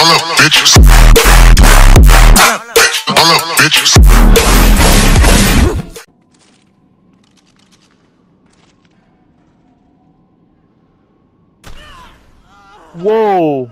Hold up, bitches. Hold up, bitches. Whoa.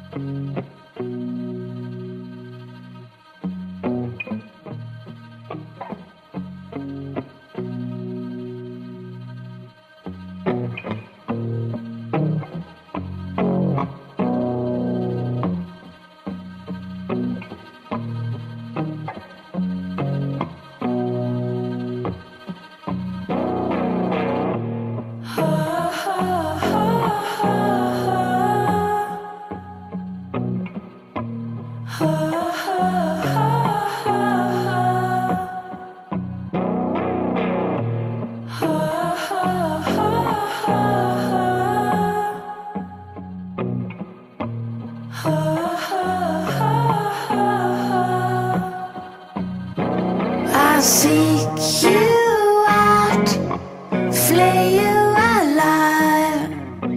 I'll seek you out, flay you alive.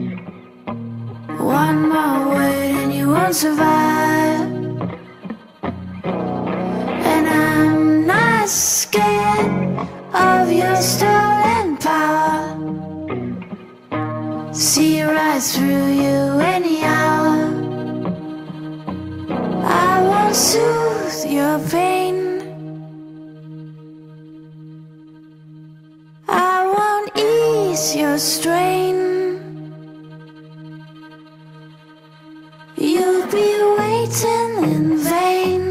One more word and you won't survive. And I'm not scared of your stolen power. See right through you any hour. I won't soothe your pain. I won't ease your strain. You'll be waiting in vain.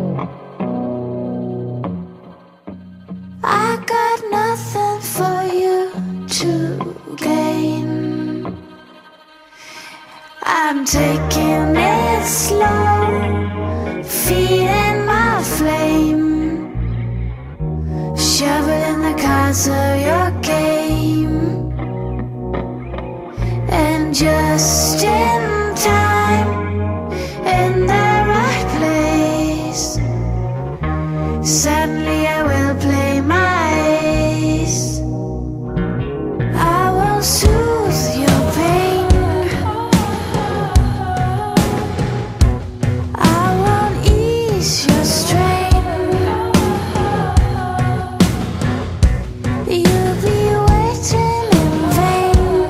I got nothing for you to gain. I'm taking it slow, feeding my flame, shoveling the cards of your game. And just in time, in the right place, suddenly I will play my ace. I won't soothe your pain. I won't ease your strain. You'll be waiting in vain.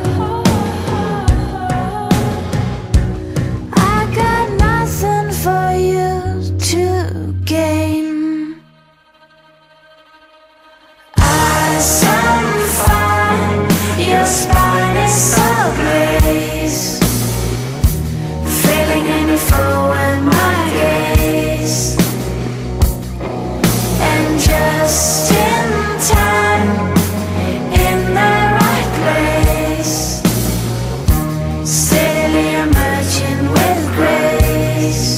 I got nothing for you to gain. Eyes on fire, your spine is ablaze, feeling any foe in my gaze. And just in time, in the right place, steadily emerging with grace.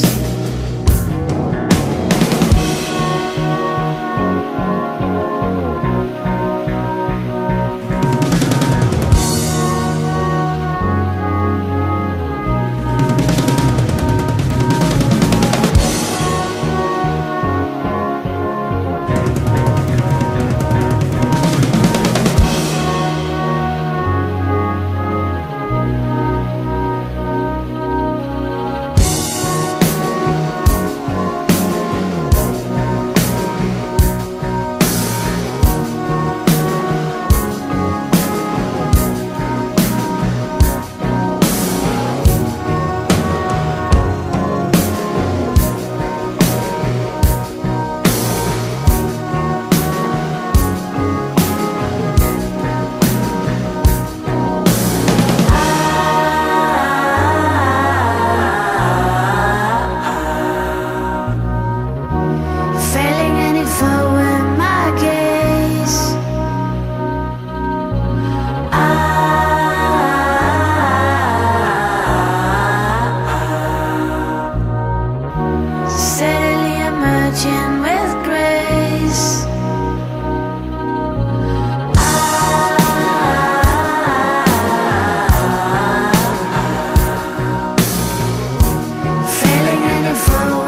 Failing any foe in my gaze. Steadily emerging with grace. Failing any foe